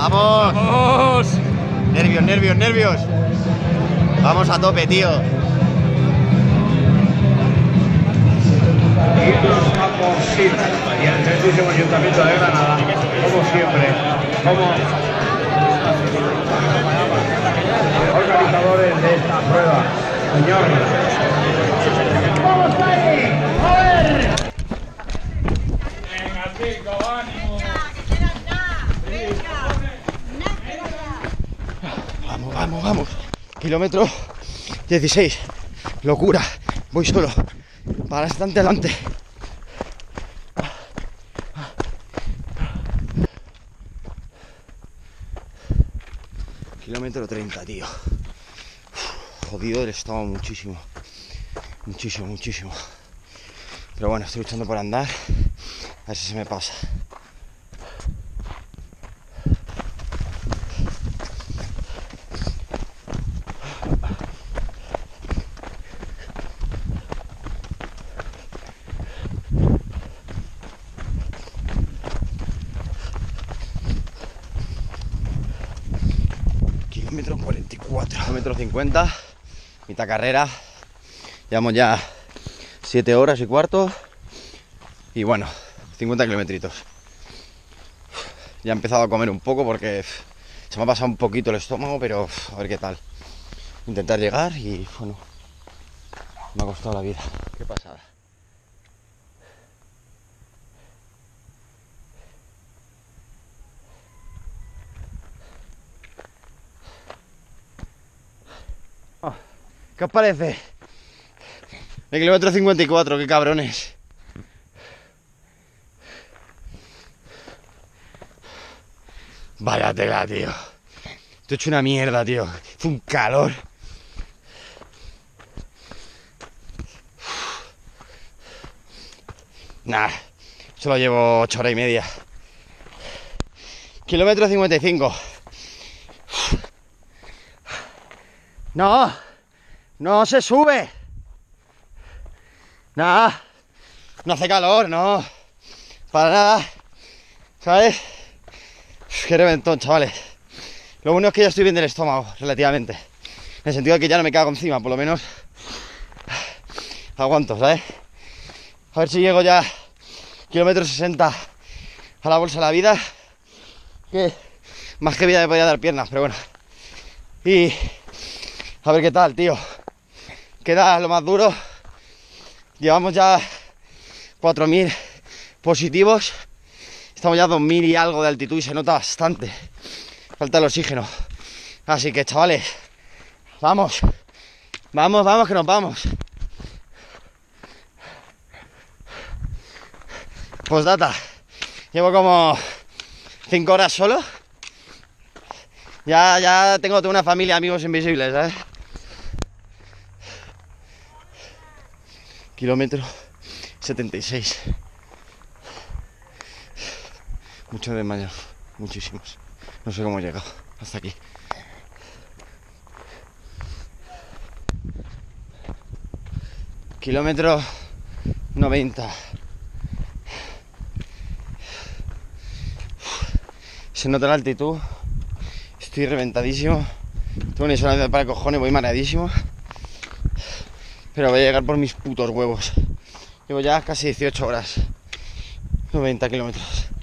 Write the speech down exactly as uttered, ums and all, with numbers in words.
¡Vamos! ¡Vamos! Nervios, nervios, nervios. Vamos a tope, tío. Y los Capositas y el centésimo Ayuntamiento de Granada, como siempre, como organizadores de esta prueba. Señor. ¡Vamos ahí! ¡A ver! Venga, chico, ánimo. Vamos, vamos, vamos. Kilómetro dieciséis. Locura. Voy solo. Para bastante adelante. Kilómetro treinta, tío. Uf, jodido del estómago muchísimo. Muchísimo, muchísimo. Pero bueno, estoy luchando por andar. A ver si se me pasa. Kilómetro cuarenta y cuatro. Kilómetro cincuenta. Mitad carrera. Llevamos ya siete horas y cuarto. Y bueno, cincuenta kilometritos. Ya he empezado a comer un poco porque se me ha pasado un poquito el estómago, pero a ver qué tal. Intentar llegar y bueno, me ha costado la vida. Qué pasada. Oh, ¿qué os parece? El kilómetro cincuenta y cuatro, qué cabrones. Vaya tela, tío. Esto he hecho una mierda, tío. Hace un calor. Nah, solo llevo ocho horas y media. Kilómetro cincuenta y cinco. No, no se sube. Nada, no hace calor, no. Para nada. ¿Sabes? Qué reventón, chavales. Lo bueno es que ya estoy bien del estómago, relativamente. En el sentido de que ya no me cago encima, por lo menos aguanto, ¿sabes? A ver si llego ya kilómetro sesenta a la bolsa de la vida. Que más que vida me podía dar piernas, pero bueno. Y a ver qué tal, tío. Queda lo más duro. Llevamos ya cuatro mil positivos. Estamos ya a dos mil y algo de altitud y se nota bastante. Falta el oxígeno. Así que, chavales, vamos. Vamos, vamos, que nos vamos. Postdata. Llevo como cinco horas solo. Ya, ya tengo toda una familia de amigos invisibles, ¿sabes? Kilómetro setenta y seis. Mucho de mañana, muchísimos. No sé cómo he llegado hasta aquí. Kilómetro noventa. Se nota la altitud. Estoy reventadísimo. Tengo una insolación para cojones, voy mareadísimo. Pero voy a llegar por mis putos huevos. Llevo ya casi dieciocho horas. noventa kilómetros.